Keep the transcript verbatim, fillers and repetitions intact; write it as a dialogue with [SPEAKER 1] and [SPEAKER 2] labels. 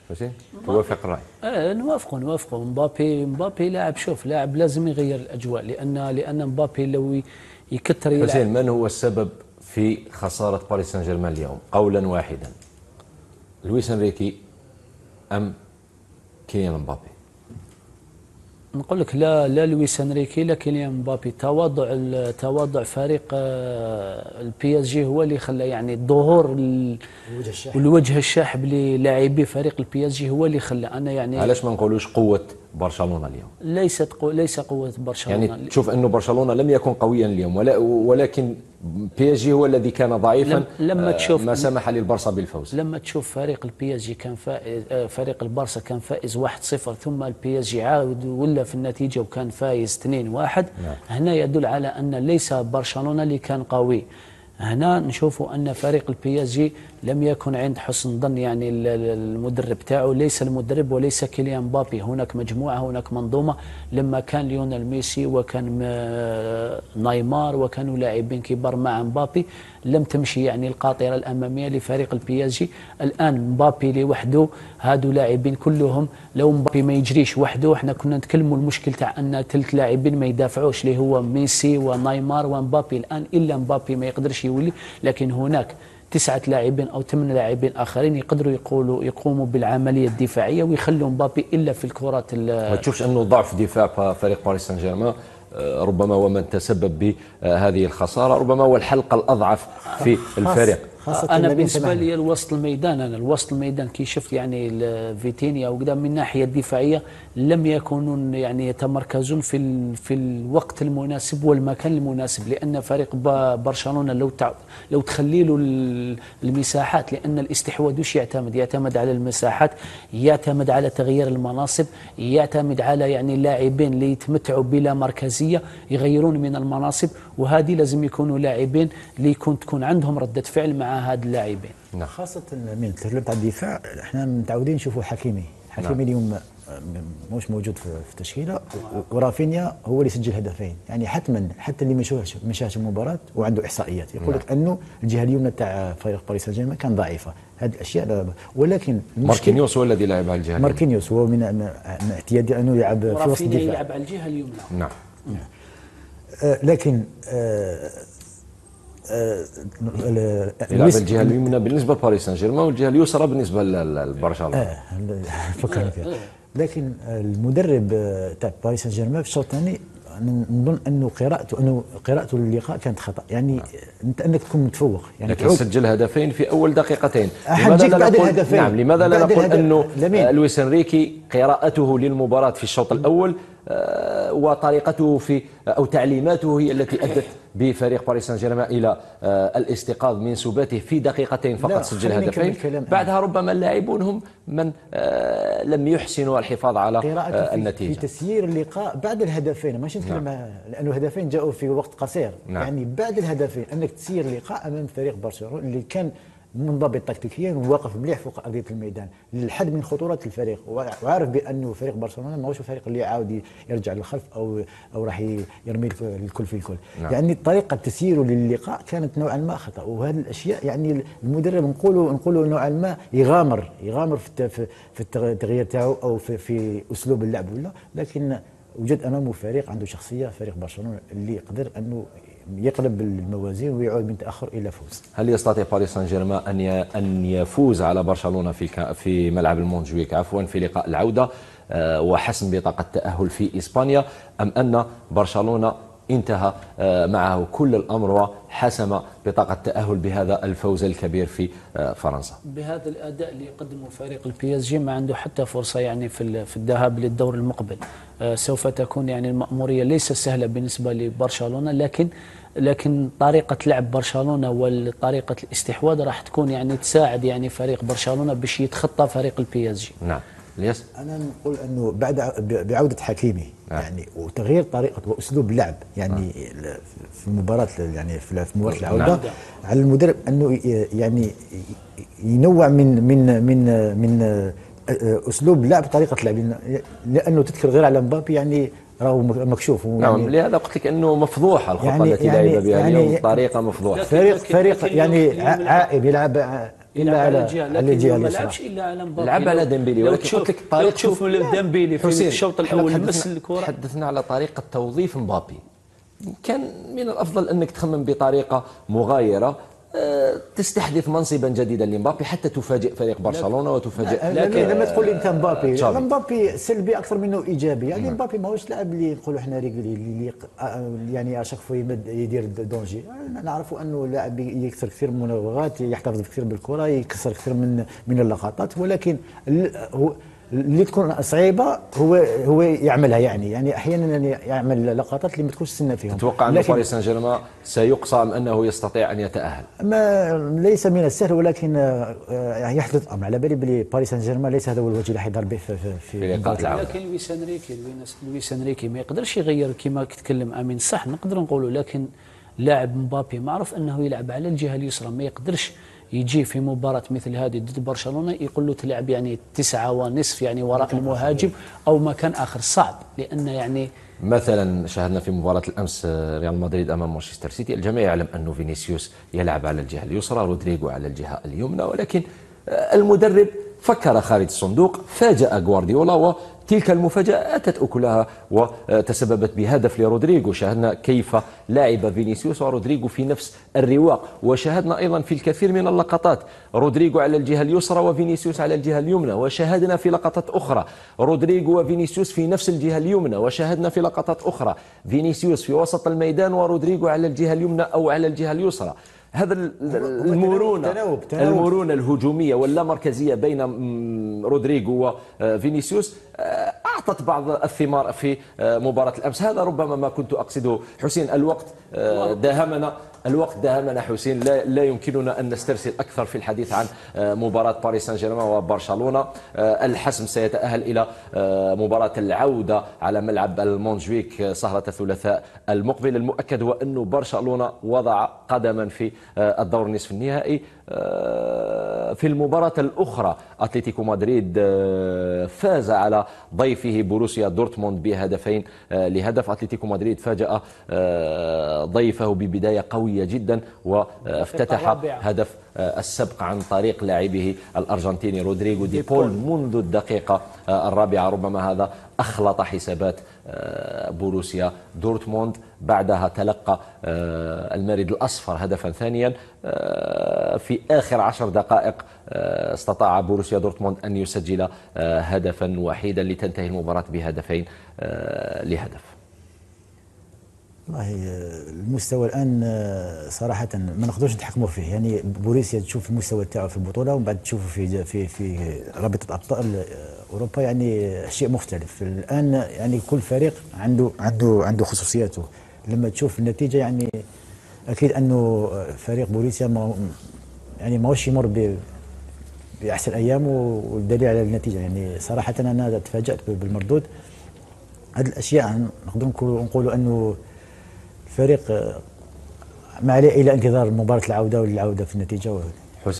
[SPEAKER 1] حسين توافق الراي؟
[SPEAKER 2] اه نوافق نوافق مبابي مبابي لاعب، شوف لاعب لازم يغير الاجواء، لان لان مبابي لو يكثر يلعب.
[SPEAKER 1] حسين، من هو السبب في خساره باريس سان جيرمان اليوم قولا واحدا؟ لويس انريكي ام كيليان مبابي؟
[SPEAKER 2] نقول لك لا لا لويس انريكي لا كيليان مبابي. تواضع تواضع فريق البي اس جي هو اللي خلى يعني الظهور والوجه الشاحب للاعبي فريق البي اس جي هو اللي خلى. انا يعني
[SPEAKER 1] علاش ما نقولوش قوه برشلونه اليوم؟
[SPEAKER 2] ليست قو ليس قوه برشلونه،
[SPEAKER 1] يعني تشوف انه برشلونه لم يكن قويا اليوم، ولا ولكن بي اس جي هو الذي كان ضعيفا لما تشوف ما سمح للبارسا بالفوز.
[SPEAKER 2] لما تشوف فريق البي اس جي كان فائز، فريق البارسا كان فائز واحد صفر، ثم البي اس جي عاود ولا في النتيجه وكان فايز اثنين واحد. نعم. هنا يدل على ان ليس برشلونه اللي كان قوي. هنا نشوفوا ان فريق البي اس جي لم يكن عند حسن ظن يعني المدرب تاعو، ليس المدرب وليس كيليان مبابي. هناك مجموعه، هناك منظومه. لما كان ليونيل ميسي وكان نيمار وكانوا لاعبين كبار مع مبابي لم تمشي يعني القاطره الاماميه لفريق البي اس جي. الان مبابي لوحده، هادو لاعبين كلهم لو مبابي ما يجريش وحده احنا كنا نتكلموا المشكل تاع ان ثلاث لاعبين ما يدافعوش اللي هو ميسي ونيمار ومبابي. الان الا مبابي ما يقدرش يولي، لكن هناك تسعة لاعبين أو ثمان لاعبين آخرين يقدروا يقولوا يقوموا بالعملية الدفاعية ويخلوا مبابي إلا في الكرات.
[SPEAKER 1] ما تشوفش أنه ضعف دفاع فريق باريس سان جيرمان ربما هو من تسبب بهذه الخسارة، ربما هو الحلقة الأضعف في الفريق؟
[SPEAKER 2] انا بالنسبه لي الوسط الميدان، انا الوسط الميدان كي شفت يعني فيتينيا وقدام من الناحيه الدفاعيه لم يكونوا يعني يتمركزون في في الوقت المناسب والمكان المناسب، لان فريق برشلونه لو لو تخلي له المساحات، لان الاستحواذ وش يعتمد؟ يعتمد على المساحات، يعتمد على تغيير المناصب، يعتمد على يعني اللاعبين اللي يتمتعوا بلا مركزيه يغيرون من المناصب، وهذه لازم يكونوا لاعبين اللي يكون تكون عندهم رده فعل مع هاد اللاعبين.
[SPEAKER 3] نعم. خاصة من تكلمت على الدفاع، احنا متعودين نشوفوا حكيمي، حكيمي نعم. اليوم مش موجود في التشكيلة، ورافينيا هو اللي سجل هدفين، يعني حتما حتى اللي ما شافش ما شافش المباراة وعنده احصائيات يقول لك نعم. انه الجهة اليمنى تاع فريق باريس سان جيرمان كان ضعيفة، هذه الاشياء. ولكن
[SPEAKER 1] ماركينيوس هو الذي لعب على الجهة،
[SPEAKER 3] ماركينيوس هو من من اعتيادي انه يلعب في وسط الدفاع،
[SPEAKER 2] يلعب على الجهة اليمنى.
[SPEAKER 1] نعم.
[SPEAKER 3] نعم. آه لكن آه
[SPEAKER 1] يلعب الجهه اليمنى بالنسبه لباريس سان جيرمان والجهه اليسرى بالنسبه لبرشلونه.
[SPEAKER 3] اه فكرنا فيها. لكن المدرب تاع باريس سان جيرمان في الشوط الثاني نظن انه قراءته انه قراءته للقاء كانت خطا، يعني نعم. انت انك تكون متفوق يعني
[SPEAKER 1] لكن سجل هدفين في اول دقيقتين.
[SPEAKER 3] لماذا لا نقول
[SPEAKER 1] نعم لماذا لا نقول انه لويس انريكي قراءته للمباراه في الشوط الاول آه وطريقته في او تعليماته هي التي ادت بفريق باريس سان جيرمان الى آه الاستيقاظ من سباته في دقيقتين فقط سجل هدفين. بعدها ربما اللاعبون هم من آه لم يحسنوا الحفاظ على آه النتيجه
[SPEAKER 3] في تسيير اللقاء بعد الهدفين. ماشي نتكلم نعم. لانه الهدفين جاءوا في وقت قصير نعم. يعني بعد الهدفين انك تسير اللقاء امام فريق برشلونه اللي كان منضبط تكتيكيا وواقف مليح فوق ارضيه الميدان للحد من خطوره الفريق، وعارف بانه فريق برشلونه ماهوش الفريق اللي عاود يرجع للخلف او او راح يرمي الكل في الكل نعم. يعني طريقه تسييره للقاء كانت نوعا ما خطا، وهذه الاشياء يعني المدرب نقولوا نقولوا نوعا ما يغامر يغامر في في التغيير تاعو او في, في اسلوب اللعب ولا، لكن وجد امامه فريق عنده شخصيه، فريق برشلونه اللي يقدر انه يقلب الموازين ويعود من تاخر الى فوز.
[SPEAKER 1] هل يستطيع باريس سان جيرمان ان ان يفوز على برشلونه في في ملعب المونجويك عفوا في لقاء العوده وحسم بطاقه التاهل في اسبانيا، ام ان برشلونه انتهى معه كل الامر وحسم بطاقه التاهل بهذا الفوز الكبير في فرنسا؟
[SPEAKER 2] بهذا الاداء اللي يقدمه فريق البي اس جي ما عنده حتى فرصه يعني في في الذهاب للدور المقبل. سوف تكون يعني المأموريه ليس سهله بالنسبه لبرشلونه، لكن لكن طريقه لعب برشلونه وطريقه الاستحواذ راح تكون يعني تساعد يعني فريق برشلونه باش يتخطى فريق البي اس جي.
[SPEAKER 1] نعم. ليس
[SPEAKER 3] انا نقول انه بعد بعوده حكيمي نعم. يعني وتغيير طريقه واسلوب اللعب يعني نعم. في المباراه يعني في مباراه العوده نعم. على المدرب انه يعني ينوع من من من من اسلوب لعب طريقه لعب، لانه تذكر غير على مبابي يعني راهو مكشوف
[SPEAKER 1] نعم يعني لهذا قلت لك انه مفضوحه الخطه يعني التي يعني لعب بها يعني اليوم بطريقه مفضوحه.
[SPEAKER 3] فريق فريق يعني عائب يلعب
[SPEAKER 2] الا على الجهه، لكن ما لعبش الا على مبابي،
[SPEAKER 1] لعب على ديمبيلي.
[SPEAKER 2] ولكن قلت لك طريقه تشوف ديمبيلي في الشوط الاول مس الكره.
[SPEAKER 1] تحدثنا على طريقه توظيف مبابي، كان من الافضل انك تخمم بطريقه مغايره تستحدث منصبا جديدا لمبابي حتى تفاجئ فريق برشلونه وتفاجئ.
[SPEAKER 3] لكن لما تقول لي انت مبابي، مبابي سلبي اكثر منه ايجابي. يعني مبابي ماهوش لاعب اللي نقولوا احنا اللي يعني اشاك فوا يدير دونجي. نعرفوا انه لاعب يكثر كثير من المراوغات، يحتفظ كثير بالكره، يكسر كثير من من اللقطات، ولكن هو اللي تكون صعيبه هو هو يعملها. يعني يعني احيانا يعمل لقطات اللي ما تكونش تستنى فيهم.
[SPEAKER 1] تتوقع ان باريس سان جيرمان سيقصى ام انه يستطيع ان يتاهل؟
[SPEAKER 3] ما ليس من السهل، ولكن يحدث امر. على بالي بلي باريس سان جيرمان ليس هذا هو الوجه اللي حيظهر به في
[SPEAKER 1] في لقاء العوده.
[SPEAKER 2] لكن لويس انريكي لويس انريكي ما يقدرش يغير كما تكلم امين. صح نقدر نقولوا، لكن لاعب مبابي معروف انه يلعب على الجهه اليسرى، ما يقدرش يجي في مباراة مثل هذه ضد برشلونة يقول له تلعب يعني تسعة ونصف يعني وراء المهاجم أو مكان آخر. صعب، لأن يعني
[SPEAKER 1] مثلا شاهدنا في مباراة الأمس ريال مدريد أمام مانشستر سيتي، الجميع يعلم أنه فينيسيوس يلعب على الجهة اليسرى، رودريغو على الجهة اليمنى، ولكن المدرب فكر خارج الصندوق، فاجأ غوارديولا، وتلك المفاجأة أتت أكلها وتسببت بهدف لرودريغو. شاهدنا كيف لعب فينيسيوس ورودريغو في نفس الرواق، وشاهدنا أيضا في الكثير من اللقطات رودريغو على الجهة اليسرى وفينيسيوس على الجهة اليمنى، وشاهدنا في لقطات أخرى رودريغو وفينيسيوس في نفس الجهة اليمنى، وشاهدنا في لقطات أخرى فينيسيوس في وسط الميدان ورودريغو على الجهة اليمنى أو على الجهة اليسرى. هذا المرونة تناوب تناوب المرونة الهجومية واللامركزية بين رودريغو وفينيسيوس أعطت بعض الثمار في مباراة الأمس. هذا ربما ما كنت أقصده. حسين، الوقت داهمنا الوقت داهمنا حسين، لا, لا يمكننا أن نسترسل أكثر في الحديث عن مباراة باريس سان جيرمان وبرشلونة. الحسم سيتأهل إلى مباراة العودة على ملعب المونجويك سهرة الثلاثاء المقبل. المؤكد هو أن برشلونة وضع قدما في الدور نصف النهائي. في المباراة الأخرى أتلتيكو مدريد فاز على ضيفه بوروسيا دورتموند بهدفين لهدف. أتلتيكو مدريد فاجأ ضيفه ببداية قوية جدا وافتتح هدف السبق عن طريق لاعبه الأرجنتيني رودريغو دي بول منذ الدقيقة الرابعة. ربما هذا أخلط حسابات بوروسيا دورتموند. بعدها تلقى المارد الأصفر هدفا ثانيا. في آخر عشر دقائق استطاع بوروسيا دورتموند أن يسجل هدفا وحيدا لتنتهي المباراة بهدفين لهدف.
[SPEAKER 3] والله المستوى الان صراحه ما نقدرش نتحكموا فيه. يعني بوريسيا تشوف المستوى تاعو في البطوله ومن بعد تشوفه في في في رابطه ابطال اوروبا، يعني شيء مختلف. الان يعني كل فريق عنده عنده عنده خصوصياته. لما تشوف النتيجه يعني اكيد انه فريق بوريسيا ما يعني ماهوش يمر باحسن ايام، والدليل على النتيجه. يعني صراحه انا تفاجات بالمردود. هذه الاشياء نقدر نقولوا انه الفريق ما عليه الا انتظار مباراه العوده والعوده في النتيجه.